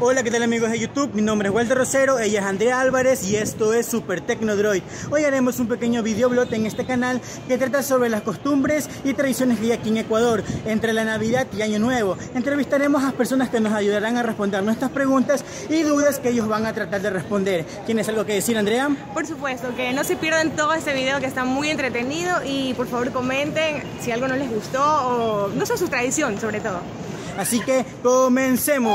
Hola, ¿qué tal amigos de YouTube? Mi nombre es Walter Rosero, ella es Andrea Álvarez y esto es Super Tecnodroid. Hoy haremos un pequeño videoblog en este canal que trata sobre las costumbres y tradiciones que hay aquí en Ecuador, entre la Navidad y Año Nuevo. Entrevistaremos a personas que nos ayudarán a responder nuestras preguntas y dudas que ellos van a tratar de responder. ¿Tienes algo que decir, Andrea? Por supuesto, que no se pierdan todo este video que está muy entretenido y por favor comenten si algo no les gustó o no sé, su tradición sobre todo. Así que comencemos.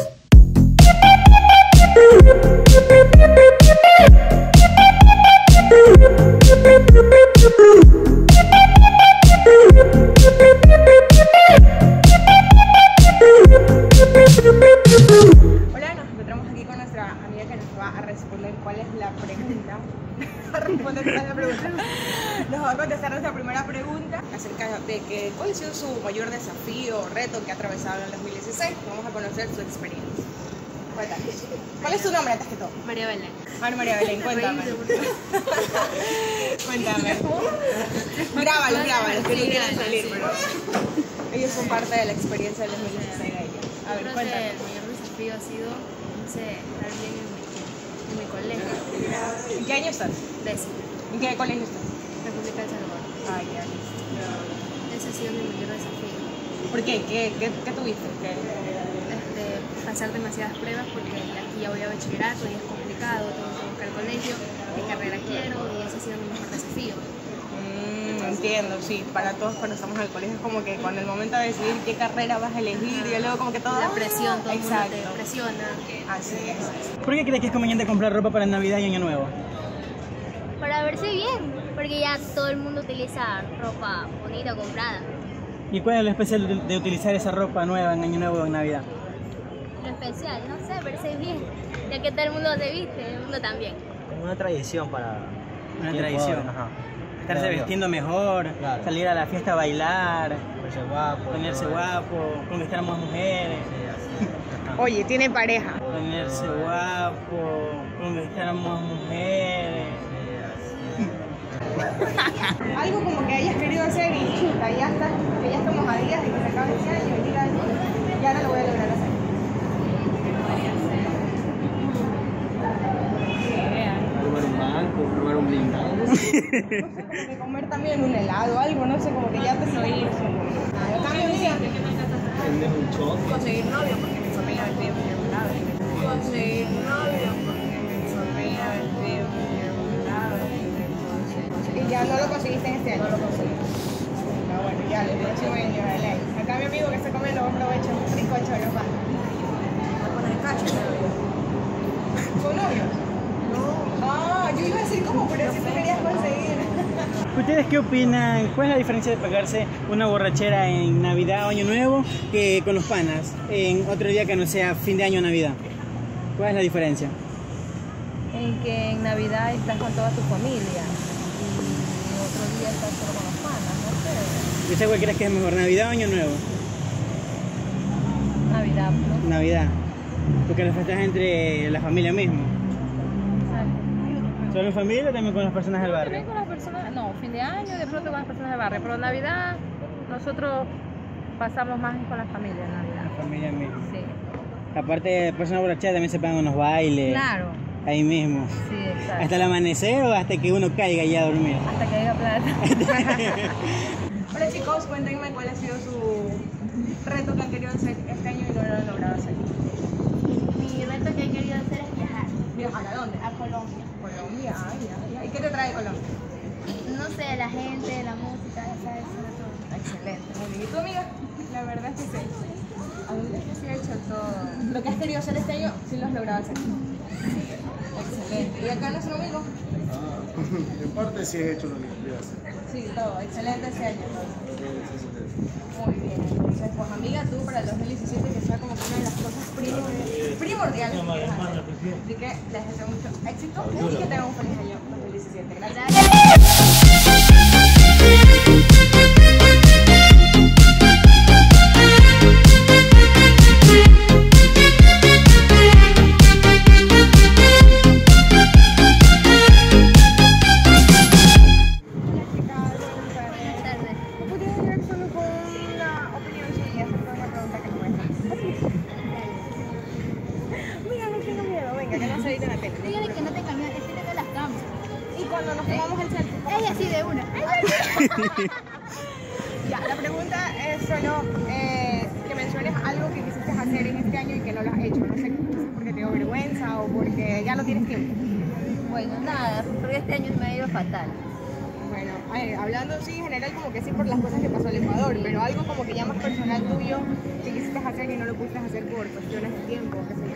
Hola, nos encontramos aquí con nuestra amiga que nos va a responder cuál es la pregunta. Nos va a contestar nuestra primera pregunta acerca de cuál ha sido su mayor desafío o reto que ha atravesado en el 2016. Vamos a conocer su experiencia. Cuéntame. ¿Cuál es tu nombre antes que todo? María Belén. María Belén, cuéntame. Cuéntame. Grábalos, que no quieran salir, pero ellos son parte de la experiencia del 2016 de ella. A ver, Creo cuéntame. que el mayor desafío ha sido, no sé, estar bien en mi colegio. ¿En qué año estás? Décimo, ¿En qué colegio estás? República de El Salvador. Ay, ya, listo. Ese ha sido mi mayor desafío. ¿Por qué? ¿Qué tuviste? Pasar demasiadas pruebas porque aquí ya voy a bachillerato y es complicado, tengo que buscar colegio, qué carrera quiero y ese ha sido mi mejor desafío. Entiendo, sí, para todos cuando estamos en el colegio es como que cuando el momento de decidir qué carrera vas a elegir y luego como que todo... La presión, todo el mundo Exacto. te presiona. Así es. ¿Por qué crees que es conveniente comprar ropa para Navidad y Año Nuevo? Para verse bien, porque ya todo el mundo utiliza ropa bonita comprada. ¿Y cuál es lo especial de utilizar esa ropa nueva en Año Nuevo o en Navidad? Lo especial, no sé, verse bien, ya que todo el mundo se viste, el mundo también. Como una tradición para... Una tradición. Ajá. Estarse Claro. vestiendo mejor, Claro. salir a la fiesta a bailar, Ponerse guapo. ponerse todo eso. guapo, conquistar a más mujeres. Sí, así. Ajá. Oye, tiene pareja. Ponerse guapo, conquistar a más mujeres. Algo como que hayas querido hacer y chuta, ya estamos a días de que se acabe este año y digas, ya no lo voy a lograr hacer. Robar un banco, robar un blindado. No sé, como que comer también un helado, algo, no sé, como que ya te estoy cambio día. Tienes un shot. Conseguir novio porque mi familia me pide un helado. Conseguir novio porque mi familia me pide un helado. Y ya no lo conseguiste en este año. No lo conseguí. Ah, bueno, ya, el próximo año, dale. Acá mi amigo que está comiendo, buen provecho, un rico choro, va. Va a poner cacho, ¿con novio? No. Ah, yo iba a decir como, pero si te querías conseguir. ¿Ustedes qué opinan? ¿Cuál es la diferencia de pegarse una borrachera en Navidad o Año Nuevo que con los panas en otro día que no sea fin de año o Navidad? ¿Cuál es la diferencia? En que en Navidad estás con toda tu familia y otro día estás solo con los panas, no sé. ¿Usted cuál crees que es mejor, Navidad o Año Nuevo? Navidad, ¿no? Navidad, porque lo festejas entre la familia mismo. Exacto. ¿Solo en familia o también con las personas del barrio? También con las personas, no, fin de año de pronto con las personas del barrio, pero Navidad nosotros pasamos más con la familia en Navidad. La familia misma. Sí. Aparte de personas borracheras también se pegan unos bailes. Claro. Ahí mismo. Sí, exacto. ¿Hasta el amanecer o hasta que uno caiga ya a dormir? Hasta que haya plata. Hola chicos, cuéntenme cuál ha sido su reto que han querido hacer este año y no lo han logrado hacer. Mi reto que he querido hacer es viajar ¿Viajar a dónde? a Colombia. Colombia, ay. ¿Y qué te trae Colombia? No sé, la gente, la música, ¿sabes? Todo. Excelente, muy bien. ¿Y tu amiga? La verdad es que sí. A mí es que sí he hecho todo. Lo que has querido hacer este año, sí lo has logrado hacer. Excelente. ¿Y acá nuestro amigo? En parte sí he hecho lo que quería hacer. Sí, todo. Excelente ese año. Muy bien. Entonces, pues amiga, tú para el 2017 que sea como que una de las cosas primordiales que quieras hacer. Así que les deseo mucho éxito y que tengan un feliz año 2017. Gracias. ¿Me podrías ayudar solo con una opinión suya acerca de una pregunta que me voy a hacer? chica, que no se edita en la tele. Dígale que no te cambió, que tiene de las cámaras. Y cuando nos tomamos el selfie, ¿cómo Ella hacemos? sí de una. Ya, la pregunta es solo que menciones algo que quisiste hacer en este año y que no lo has hecho. No sé, quizás porque te dio vergüenza o porque ya no tienes tiempo. Bueno, nada, porque este año me ha ido fatal. Bueno, hablando sí en general como que sí por las cosas que pasó en Ecuador, pero algo como que ya más personal tuyo que quisiste hacer y no lo pudiste hacer por cuestiones de tiempo, qué sé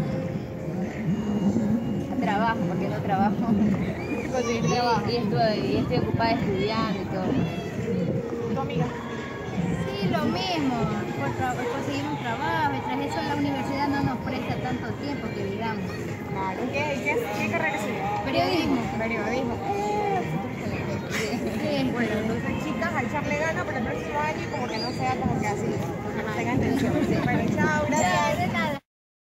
yo. Trabajo, porque no trabajo. Conseguir Y trabajo. estoy ocupada estudiando y todo. ¿Tu amiga? Sí, lo mismo. Por conseguir un trabajo y tras eso la universidad no nos presta tanto tiempo que digamos. Claro. ¿Qué carrera estudias? Periodismo. Periodismo. Bueno, entonces chicas, a echarle ganas para el próximo año y como que no sea como que así, no tengan tensión. Bueno, chao, gracias. De nada.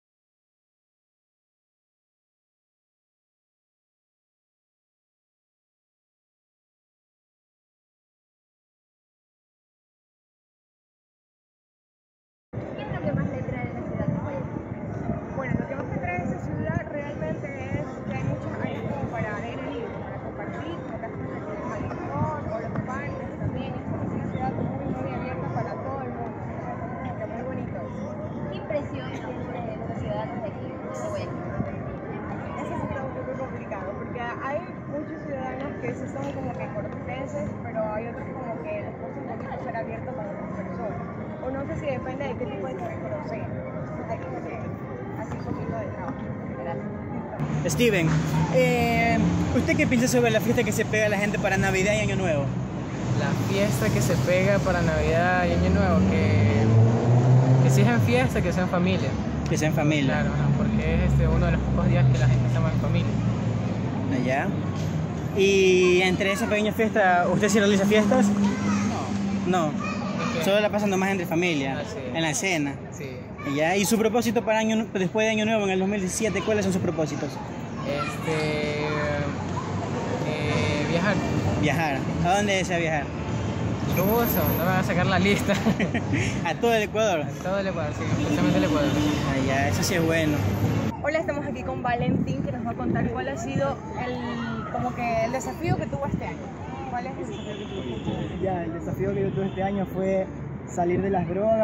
¿Qué es lo que más le trae de la ciudad de Guayaquil? Bueno, lo que más me trae de esa ciudad realmente es que hay muchas áreas como para aire libre, para compartir, lo que hacen el malecón o los parques también, y como es una ciudad muy abierta para todo el mundo, como que muy bonito. ¿Qué impresión tienes de los ciudadanos de aquí, de Guayaquil? Eso es un poco complicado, porque hay muchos ciudadanos que sí son como que corteses, pero hay otros como que les cuesta un poquito ser abiertos con otras personas. O no sé si depende de qué tipo de currículo sea. Hay como que así un poquito de trabajo. Gracias. Steven, ¿usted qué piensa sobre la fiesta que se pega a la gente para Navidad y Año Nuevo? La fiesta que se pega para Navidad y Año Nuevo, que si es en fiesta, que sea en familia. Que sea en familia. Claro, ¿no? Porque es uno de los pocos días que la gente está más en familia. Allá. Y entre esas pequeñas fiestas, ¿usted sí realiza fiestas? No. Es que- Solo la pasan nomás entre familia, Ah, sí. en la cena. Sí. ¿Ya? ¿Y su propósito para después de Año Nuevo, en el 2017, cuáles son sus propósitos? Viajar. Viajar. ¿A dónde desea viajar? Chuzo, no me van a sacar la lista. A todo el Ecuador. Todo el Ecuador, sí, especialmente el Ecuador. Ya, eso sí es bueno. Hola, estamos aquí con Valentín que nos va a contar cuál ha sido el desafío que tuvo este año. ¿Cuál es el desafío que tuvo? Ya, el desafío que yo tuve este año fue salir de las drogas,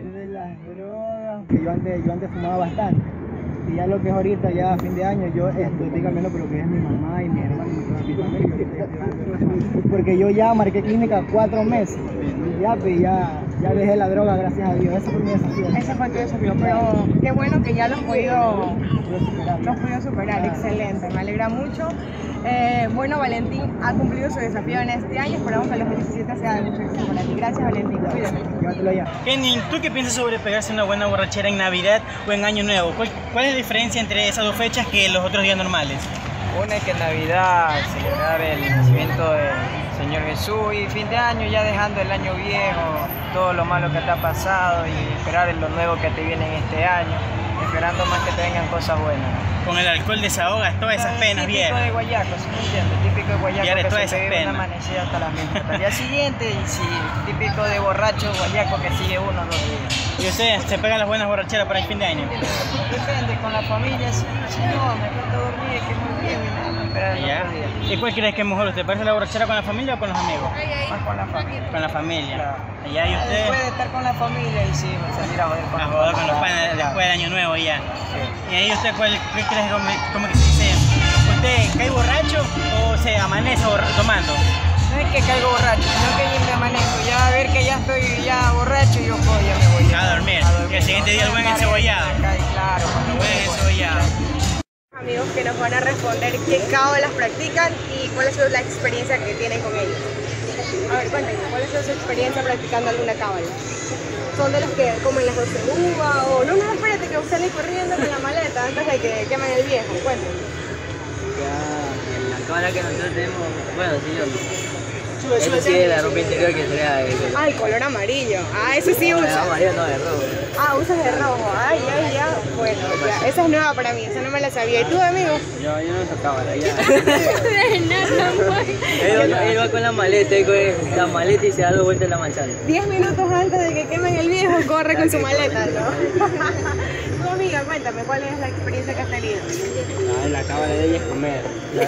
que yo antes fumaba bastante. Y ya lo que es ahorita, ya a fin de año, yo estoy cambiando por lo que es mi mamá y mi hermano y toda mi familia. Ahorita ya estoy dando- Porque yo ya marqué clínica 4 meses. Y ya dejé la droga, gracias a Dios. Ese fue mi desafío. Ese fue tu desafío, pero qué bueno que ya lo has podido superar, excelente, me alegra mucho. Bueno, Valentín ha cumplido su desafío en este año, esperamos que el 2017 sea de mucho éxito para ti. Gracias, Valentín, cuídate. Llévatelo ya. Kenny, ¿tú qué piensas sobre pegarse una buena borrachera en Navidad o en Año Nuevo? ¿Cuál es la diferencia entre esas dos fechas que los otros días normales? Una es que en Navidad celebrar el nacimiento del Señor Jesús y fin de año ya dejando el año viejo, todo lo malo que te ha pasado y esperar en lo nuevo que te viene en este año, esperando más que te vengan cosas buenas. Con el alcohol desahogas todas esas penas Típico viejas. de guayaco, ¿sí me entiendes? Típico de guayaco Ya eres que toda se esa bebe pena. una amanecida hasta las mismas. Al día siguiente y sí, típico de borracho guayaco que sigue 1 o 2 días. ¿Y usted se pega las buenas borracheras para el fin de año? Depende, con la familia, si no, me cuesta dormir, que muy bien, y nada, esperar el ¿Ya? otro día. ¿Y cuál crees que es mejor? ¿Usted parece la borrachera con la familia o con los amigos? Más con la familia. Con la familia. Claro. ¿Ya? ¿Y usted? Puede estar con la familia y sí, salir a joder con A joder con los panes Claro. después del Año Nuevo ya. Sí. ¿Y ahí usted qué crees como que se dice? ¿Usted cae borracho o se amanece tomando? No es que caigo borracho, sino que ya me amanezco. Ya a ver que ya estoy ya borracho y yo pues, ya me voy A dormir. Y el siguiente día el buen encebollado. Claro, cuando Buen encebollado. Amigos que nos van a responder qué cábalas practican y cuál ha sido la experiencia que tienen con ellos. A ver, cuéntenme, ¿cuál ha sido su experiencia practicando alguna cábala? ¿Son de los que comen las 12 uvas o no, espérate que salen corriendo con la maleta antes de que quemen el viejo? Cuéntenme. Ya, la cámara que nosotros tenemos, bueno, sí, yo. Eso sí es la ropa interior que sería Ah, el color amarillo. Ah, ese sí usa. amarillo, no, de rojo. Ah, usas de rojo. Ay, ya. Bueno, ya. Esa es nueva para mí, esa no me la sabía. ¿Y tú, amigo? Yo no uso cámara, ya. Él va con la maleta, con la maleta y se da 2 vueltas en la manzana. 10 minutos antes de que quemen el viejo, corre con su maleta, ¿no? Tu amiga, cuéntame, ¿cuál es la experiencia que has tenido? La cábala de ella es comer.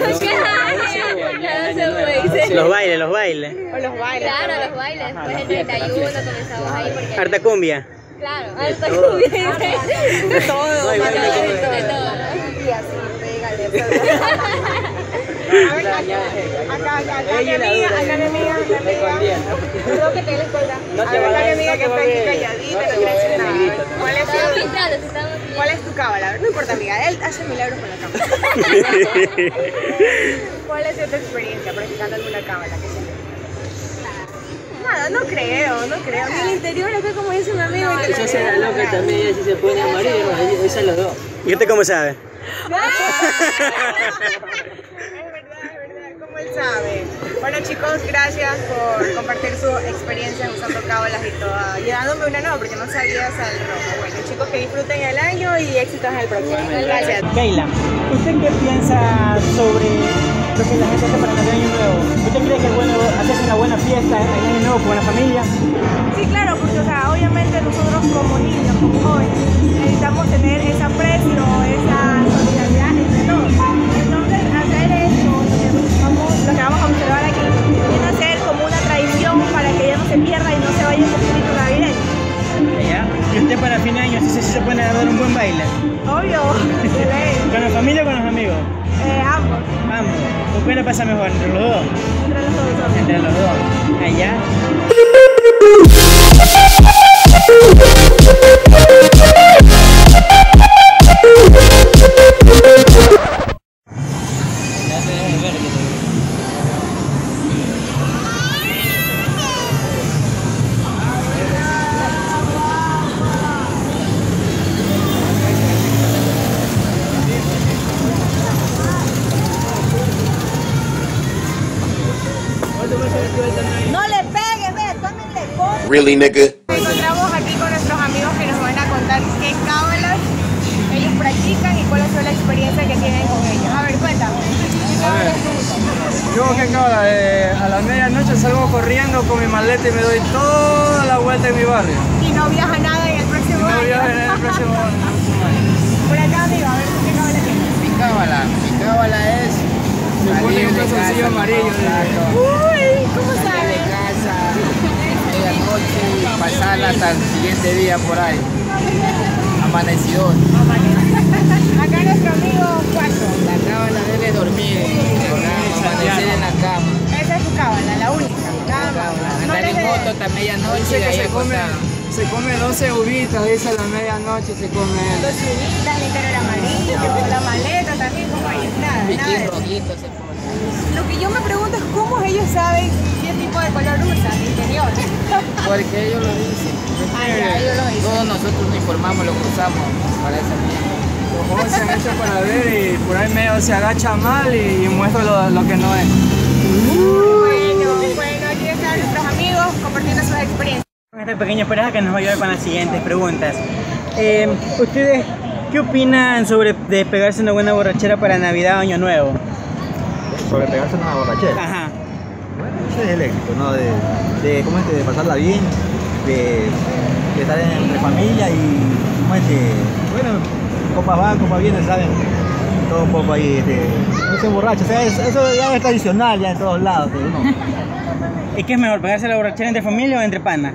Los bailes, los bailes. O los bailes. Claro, los bailes. Después el 31 comenzamos ahí porque... Harta cumbia. Claro, harta cumbia. De todo, De todo. Y así, pégale. Acá mi amiga. Creo que te la escuela. Acá mi amiga que está aquí calladita, no quiere decir nada. ¿Cuál es tu cábala? No importa, amiga, él hace milagros con la cábala. ¿Cuál ha sido tu experiencia practicando alguna cábala? Nada, no creo. Ni el interior acá como dice mi amigo. Esa será loca también, ella sí se pone amarillo, esa es los dos. ¿Y usted cómo sabe? Como él sabe. Bueno chicos, gracias por compartir su experiencia usando cábalas y todo, llevándome una nueva porque no sabías al rojo. Bueno chicos, que disfruten el año y éxitos en el próximo. Gracias. Keila, ¿usted qué piensa sobre lo que la gente hace para el año nuevo? ¿Usted cree que es bueno hacerse una buena fiesta en el año nuevo con la familia? Sí, claro, porque o sea, obviamente nosotros como niños, como jóvenes, necesitamos tener ese aprecio, esa solidaridad entre todos. Entonces, hacer eso, lo que vamos a observar aquí, viene a ser como una tradición para que ya no se pierda y no se vaya el espíritu navideño. ¿Ya? ¿Y usted para fin de año sí se puede dar un buen baile? Obvio. ¿Con la familia o con los amigos? Ambos. Ambos. ¿Con cuál le pasa mejor? ¿Entre los dos? Entre los dos. Entre los dos. Allá. No le pegues, ve, tómenle foto. Really, nigga? Nos encontramos aquí con nuestros amigos que nos van a contar qué cábalas ellos practican y cuál ha sido la experiencia que tienen con ellos. A ver, cuéntame. Yo que cábala, a la medianoche salgo corriendo con mi maleta y me doy toda la vuelta en mi barrio. Y no viaja nada en el próximo año. No viajo en el próximo año. Por acá, amigo, a ver qué cábala tienes. Mi cábala es salir de casa amarillo. Uy, ¿cómo sabes? De casa, medianoche y pasarla hasta el siguiente día por ahí. Amanecido. Acá nuestro amigo Cuatro. La cábala debe dormir, amanecer en la cama. Esa es tu cábala, la única. Andar en moto hasta medianoche y de ahí acostar. Se come 12 uvitas, dice a la medianoche se come. 12 uvitas, el interior amarillo, la maleta también, como ahí, nada. Piquín rojito se pone. Lo que yo me pregunto es cómo ellos saben qué tipo de color usan de interior. Porque ellos lo dicen. Ellos lo dicen. Todos nosotros nos informamos, lo que usamos para esa mierda. Los ojos se han hecho para ver y por ahí medio se agacha mal y muestra lo que no es. Bueno, aquí están nuestros amigos compartiendo sus experiencias. Esta pequeña pareja que nos va a ayudar con las siguientes preguntas. ¿Ustedes qué opinan sobre despegarse una buena borrachera para Navidad o Año Nuevo? ¿Sobre pegarse una borrachera? Ajá. Bueno, ese es el éxito, ¿no? De pasarla bien, de estar entre familia y, bueno, copas van, copas vienen, ¿saben? Todo un poco ahí, no se borracho, o sea, eso ya es tradicional ya en todos lados. ¿No? ¿Y qué es mejor, pegarse la borrachera entre familia o entre panas?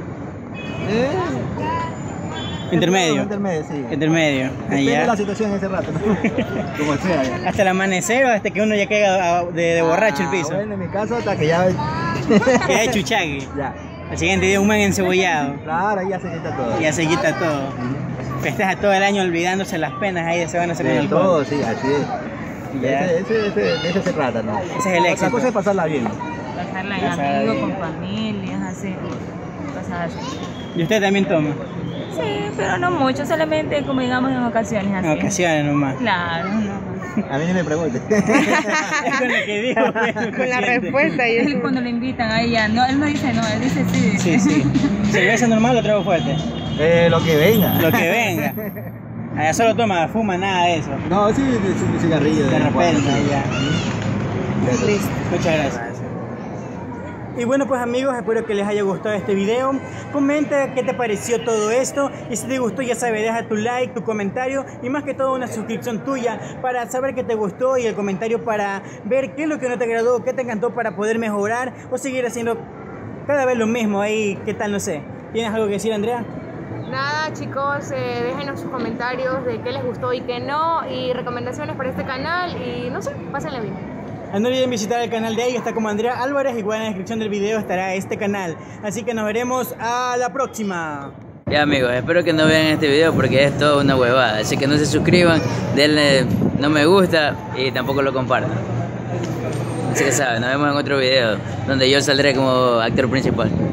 Intermedio. Intermedio, sí. Intermedio. Depende de la situación en ese rato, ¿no? Como sea. Ya. ¿Hasta el amanecer o hasta que uno ya caiga de borracho el piso? Bueno, en mi caso hasta que ya... Que ya es chuchagui. Ya. Al siguiente día un man encebollado. Claro, ahí ya se quita todo. Ya se quita todo. Festeja todo el año olvidándose las penas, ahí se van a hacer con el todo, sí, así es. De eso se trata, ¿no? Ese es el éxito. La cosa es pasarla bien. Pasarla en amigos, con familias, así, cosas así. ¿Y usted también toma? Sí, pero no mucho, solamente como digamos en ocasiones así. En ocasiones nomás. Claro, no. A mí ni me pregunte. Con lo que dijo. Con la respuesta. Y él cuando le invitan a ella, no, él no dice no, él dice sí. Sí, sí. ¿Cerveza normal o trago fuerte? Lo que venga. Lo que venga. Allá solo toma, fuma, nada de eso. No, sí, de cigarrillo. De repente, ya. Listo. Muchas gracias. Y bueno pues amigos, espero que les haya gustado este video. Comenta qué te pareció todo esto. Y si te gustó, ya sabes, deja tu like, tu comentario y más que todo una suscripción tuya para saber que te gustó, y el comentario para ver qué es lo que no te agradó, qué te encantó para poder mejorar o seguir haciendo cada vez lo mismo. Ahí, ¿qué tal? No sé. ¿Tienes algo que decir, Andrea? Nada, chicos, déjenos sus comentarios de qué les gustó y qué no, y recomendaciones para este canal, y no sé, pásenle bien. No olviden visitar el canal de ella, está como Andrea Álvarez, igual en la descripción del video estará este canal. Así que nos veremos a la próxima. Ya amigos, espero que no vean este video porque es toda una huevada. Así que no se suscriban, denle no me gusta y tampoco lo compartan. Así que saben, nos vemos en otro video donde yo saldré como actor principal.